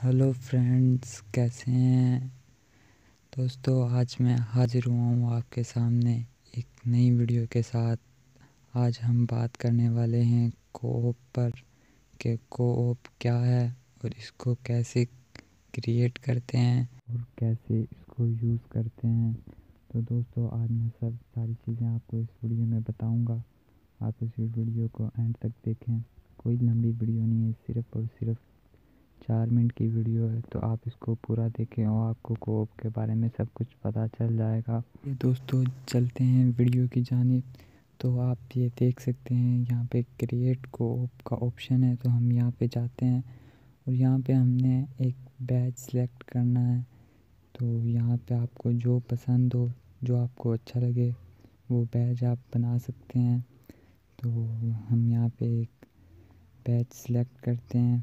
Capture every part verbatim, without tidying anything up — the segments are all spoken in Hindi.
हेलो फ्रेंड्स, कैसे हैं दोस्तों। आज मैं हाजिर हुआ हूँ आपके सामने एक नई वीडियो के साथ। आज हम बात करने वाले हैं कोऑप पर कि कोऑप क्या है और इसको कैसे क्रिएट करते हैं और कैसे इसको यूज़ करते हैं। तो दोस्तों, आज मैं सब सारी चीज़ें आपको इस वीडियो में बताऊंगा। आप इस वीडियो को एंड तक देखें। कोई लंबी वीडियो नहीं है, सिर्फ़ और सिर्फ चार मिनट की वीडियो है, तो आप इसको पूरा देखें और आपको कोऑप के बारे में सब कुछ पता चल जाएगा। ये दोस्तों, चलते हैं वीडियो की जानिब। तो आप ये देख सकते हैं यहाँ पे क्रिएट कोऑप का ऑप्शन है, तो हम यहाँ पे जाते हैं और यहाँ पे हमने एक बैच सेलेक्ट करना है। तो यहाँ पे आपको जो पसंद हो, जो आपको अच्छा लगे, वो बैच आप बना सकते हैं। तो हम यहाँ पे एक बैच सेलेक्ट करते हैं।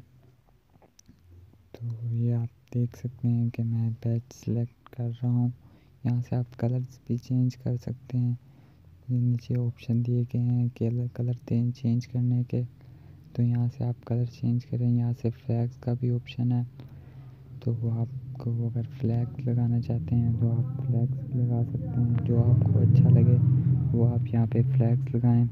तो ये आप देख सकते हैं कि मैं बैच सेलेक्ट कर रहा हूँ। यहाँ से आप कलर्स भी चेंज कर सकते हैं। ये नीचे ऑप्शन दिए गए हैं कलर कलर चेंज करने के, तो यहाँ से आप कलर चेंज करें। यहाँ से फ्लैग्स का भी ऑप्शन है, तो वो आपको अगर फ्लैग लगाना चाहते हैं तो आप फ्लैग्स लगा सकते हैं। जो आपको अच्छा लगे वो आप यहाँ पे फ्लैग्स लगाएं।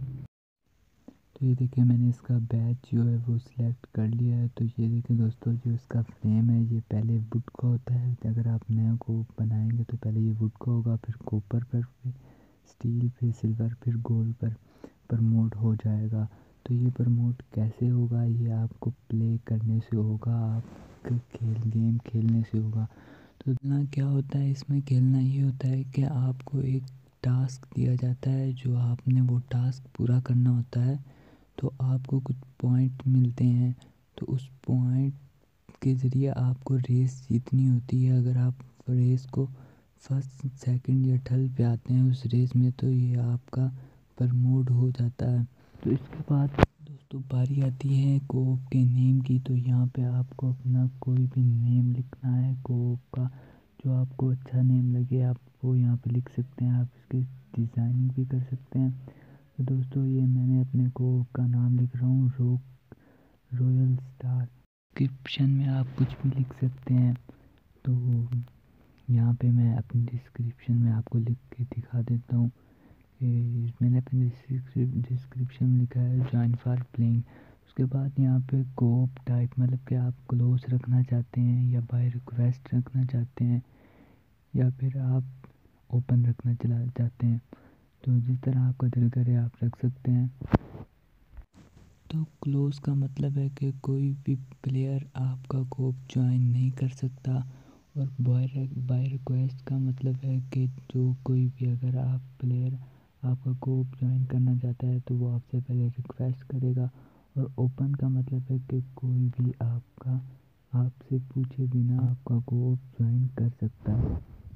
तो ये देखिए, मैंने इसका बैच जो है वो सिलेक्ट कर लिया है। तो ये देखिए दोस्तों, जो इसका फ्रेम है ये पहले वुड का होता है। अगर आप नया को बनाएंगे तो पहले ये वुड का होगा, फिर कॉपर पर, फिर स्टील, फिर सिल्वर, फिर गोल्ड पर प्रमोट हो जाएगा। तो ये प्रमोट कैसे होगा, ये आपको प्ले करने से होगा, आप खेल गेम खेलने से होगा। तो खेलना क्या होता है, इसमें खेलना ये होता है कि आपको एक टास्क दिया जाता है, जो आपने वो टास्क पूरा करना होता है। तो आपको कुछ पॉइंट मिलते हैं, तो उस पॉइंट के ज़रिए आपको रेस जीतनी होती है। अगर आप रेस को फर्स्ट, सेकंड या थर्ड पे आते हैं उस रेस में, तो ये आपका प्रमोट हो जाता है। तो इसके बाद दोस्तों बारी आती है कोऑप के नेम की। तो यहाँ पे आपको अपना कोई भी नेम लिखना है कोऑप का, जो आपको अच्छा नेम लगे आप वो यहाँ पे लिख सकते हैं। आप इसकी डिज़ाइनिंग भी कर सकते हैं। तो दोस्तों, ये मैंने अपने कोऑप का नाम लिख रहा हूँ रॉक रॉयल स्टार। डिस्क्रिप्शन में आप कुछ भी लिख सकते हैं। तो यहाँ पे मैं अपनी डिस्क्रिप्शन में आपको लिख के दिखा देता हूँ कि मैंने अपनी डिस्क्रिप्शन में लिखा है जॉइन फॉर प्लेइंग। उसके बाद यहाँ पे कोऑप टाइप, मतलब कि आप क्लोज रखना चाहते हैं या बाय रिक्वेस्ट रखना चाहते हैं या फिर आप ओपन रखना चला चाहते हैं। तो जिस तरह आपका दिल करे आप रख सकते हैं। तो क्लोज का मतलब है कि कोई भी प्लेयर आपका कोऑप ज्वाइन नहीं कर सकता। और बाय बाय रिक्वेस्ट का मतलब है कि जो कोई भी, अगर आप प्लेयर आपका कोऑप ज्वाइन करना चाहता है तो वो आपसे पहले रिक्वेस्ट करेगा। और ओपन का मतलब है कि कोई भी आपका आपसे पूछे बिना आपका कोऑप ज्वाइन कर सकता है।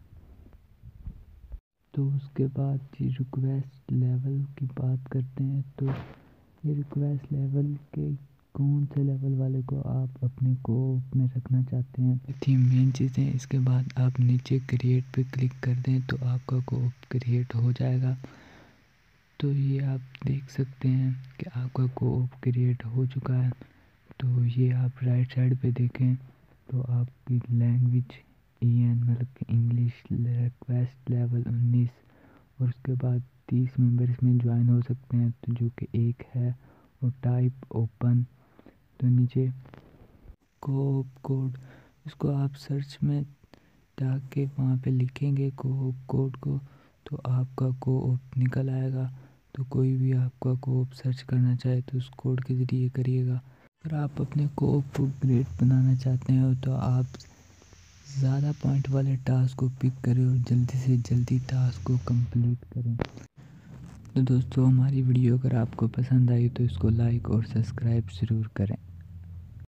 तो उसके बाद जी रिक्वेस्ट लेवल की बात करते हैं। तो ये रिक्वेस्ट लेवल के कौन से लेवल वाले को आप अपने कोऑप में रखना चाहते हैं, थी मेन चीज़ें। इसके बाद आप नीचे क्रिएट पे क्लिक कर दें तो आपका कोऑप क्रिएट हो जाएगा। तो ये आप देख सकते हैं कि आपका कोऑप क्रिएट हो चुका है। तो ये आप राइट साइड पे देखें तो आपकी लैंग्वेज ई एन, मतलब कि इंग्लिश, रिक्वेस्ट लेवल उन्नीस, और उसके बाद तीस मेंबर इसमें ज्वाइन हो सकते हैं, तो जो कि एक है। और टाइप ओपन। तो नीचे कोऑप कोड, इसको आप सर्च में जाके वहाँ पे लिखेंगे कोऑप कोड को, तो आपका कोऑप निकल आएगा। तो कोई भी आपका कोऑप सर्च करना चाहे तो उस कोड के ज़रिए करिएगा। अगर आप अपने कोऑप को ग्रेट बनाना चाहते हो तो आप ज़्यादा पॉइंट वाले टास्क को पिक करें और जल्दी से जल्दी टास्क को कंप्लीट करें। तो दोस्तों, हमारी वीडियो अगर आपको पसंद आई तो इसको लाइक और सब्सक्राइब ज़रूर करें।